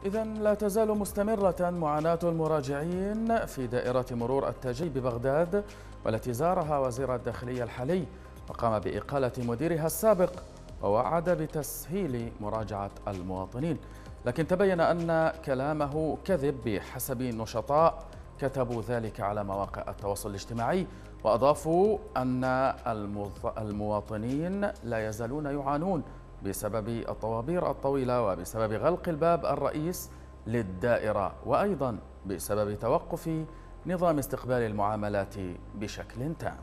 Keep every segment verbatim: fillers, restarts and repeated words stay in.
إذا لا تزال مستمرة معاناة المراجعين في دائرة مرور التاجي ببغداد، والتي زارها وزير الداخلية الحالي وقام بإقالة مديرها السابق ووعد بتسهيل مراجعة المواطنين، لكن تبين أن كلامه كذب بحسب نشطاء كتبوا ذلك على مواقع التواصل الاجتماعي، وأضافوا أن المواطنين لا يزالون يعانون بسبب الطوابير الطويلة وبسبب غلق الباب الرئيس للدائرة، وأيضا بسبب توقف نظام استقبال المعاملات بشكل تام.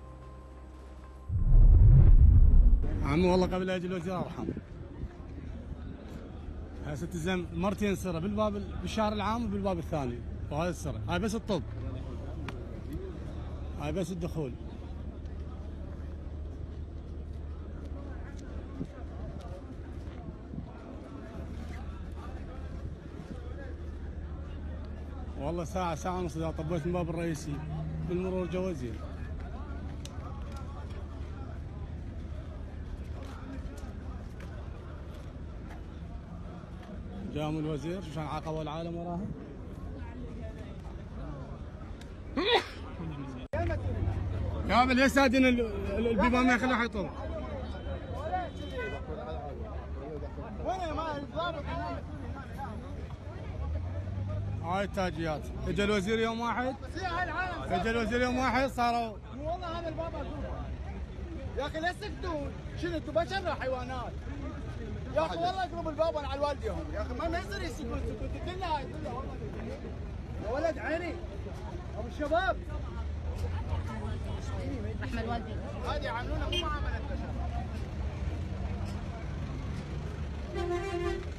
عمي والله قبل اجي الوزير ارحم. هسه تلزم مرتين سره بالباب بالشهر العام وبالباب الثاني، وهذا السره هاي بس الطب، هاي بس الدخول. والله ساعة ساعة ونص إذا طبيت من الباب الرئيسي بالمرور جوازين. جاهم الوزير شو شان عاقبوا العالم وراها. يا ليش سادين البيبان ما يخلوها يطول. هاي التاجيات، اجى الوزير يوم واحد، اجى الوزير يوم واحد صاروا والله هذا الباب اشوفه. يا اخي لا تسكتون، شنو انتم بشر حيوانات؟ يا اخي والله اقرب الباب على والديهم، يا اخي ما يصير يسكتون سكوت كلها هاي كلها والله. يا ولد عيني ابو الشباب رحمة الوالدين هذه يعاملونا مو معاملة بشر.